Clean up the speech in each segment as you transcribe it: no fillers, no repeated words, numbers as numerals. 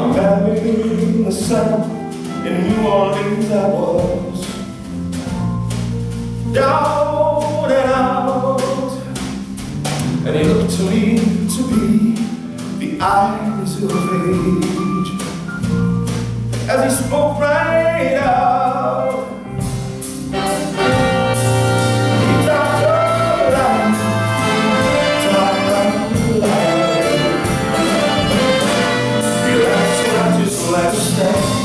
buried in the sun in New Orleans I was, down and out, and it looked to me to be the eyes of age as he spoke right out. He talked of life, talked of life. He laughed so I just let it stand.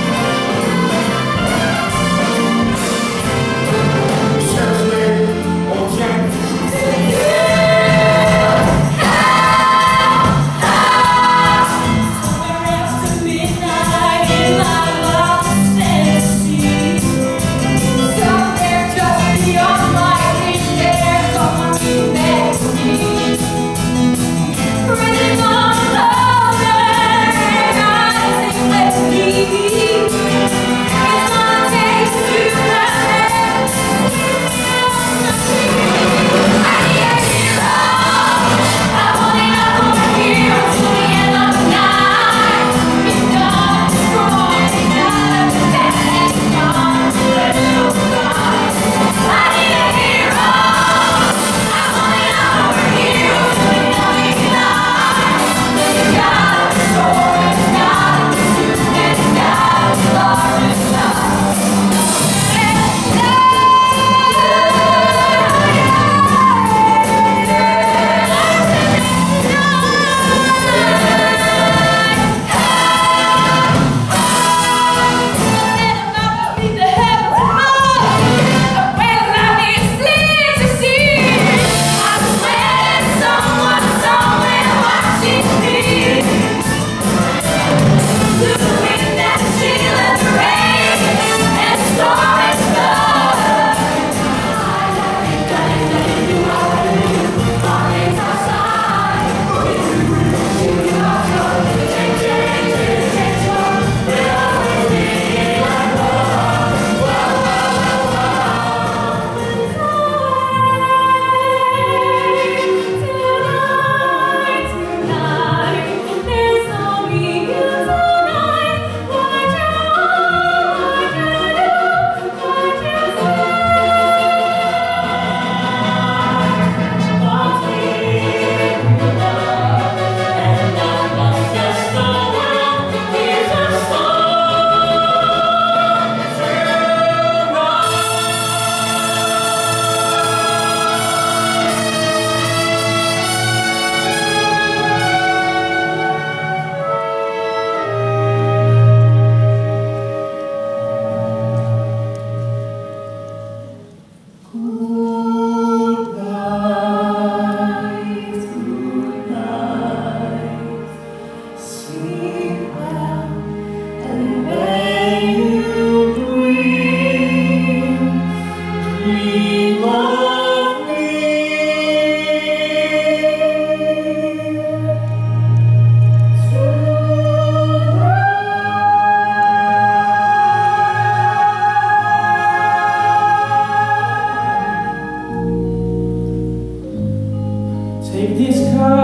Take this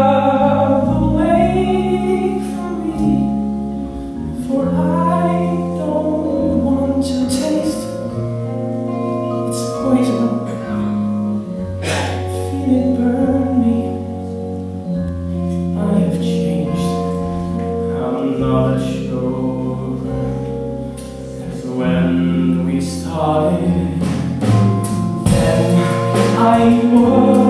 cup away from me, for I don't want to taste its poison. Feel it burn me. I have changed. I'm not as sure as when we started. Then I was.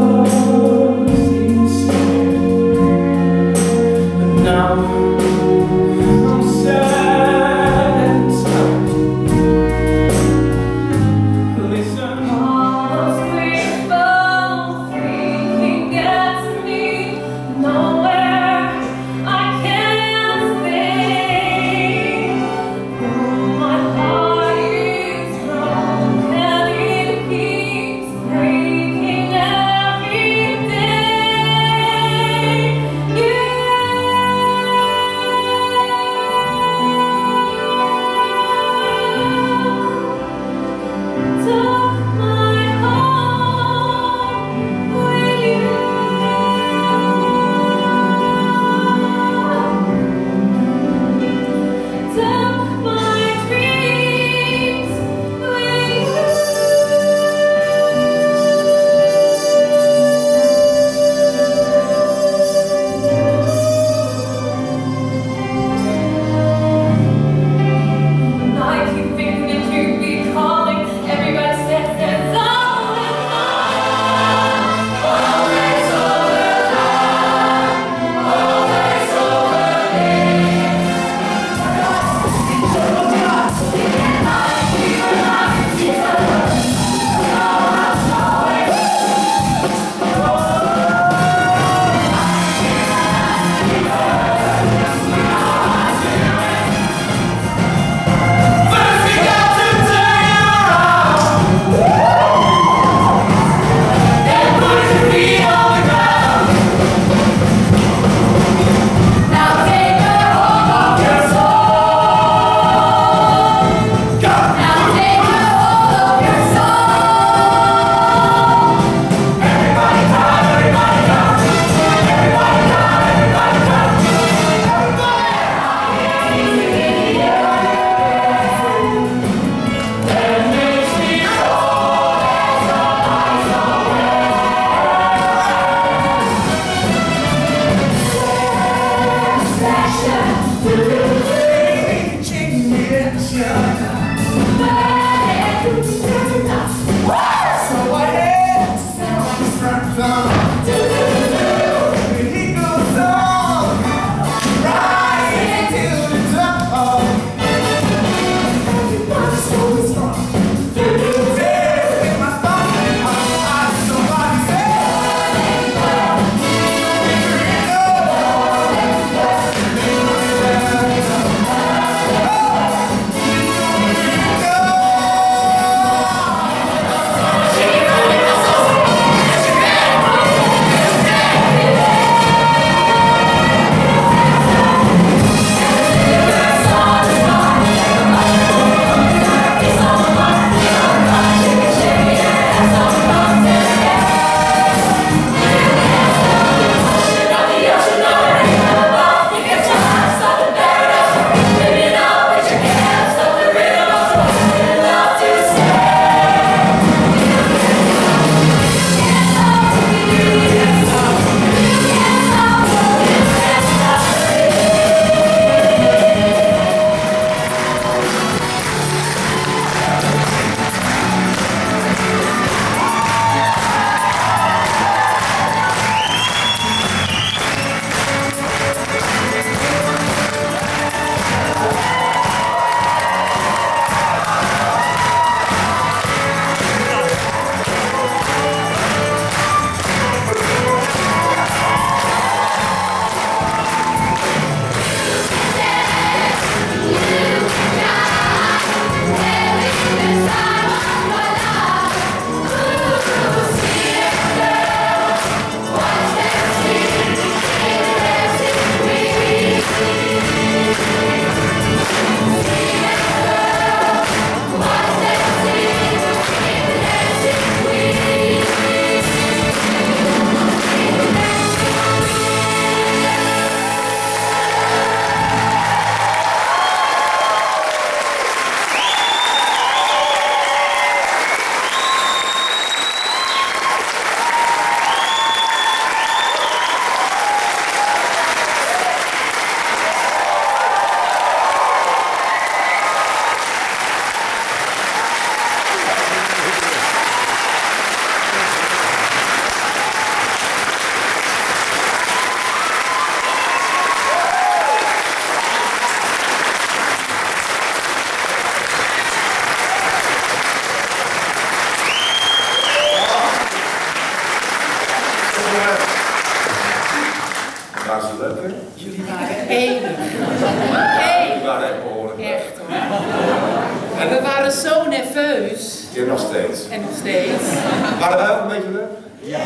Hey, We waren echt behoorlijk. echt hoor. En we waren zo nerveus. Hier nog steeds. En nog steeds. Waren wij ook een beetje leuk? Ja.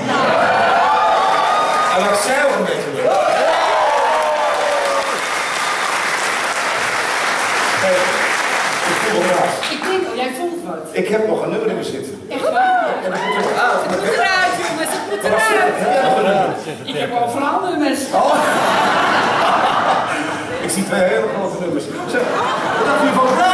En was zij ook een beetje leuk? Hey, ik voel het raar. Ik denk al, jij voelt wat. Ik heb nog een nummer in me zitten. Echt waar? En dat moet er nog uit. Het moet eruit jongens, het moet eruit. Ik heb al van andere mensen. Ik zie twee hele grote nummers. Zeg, wat dacht u van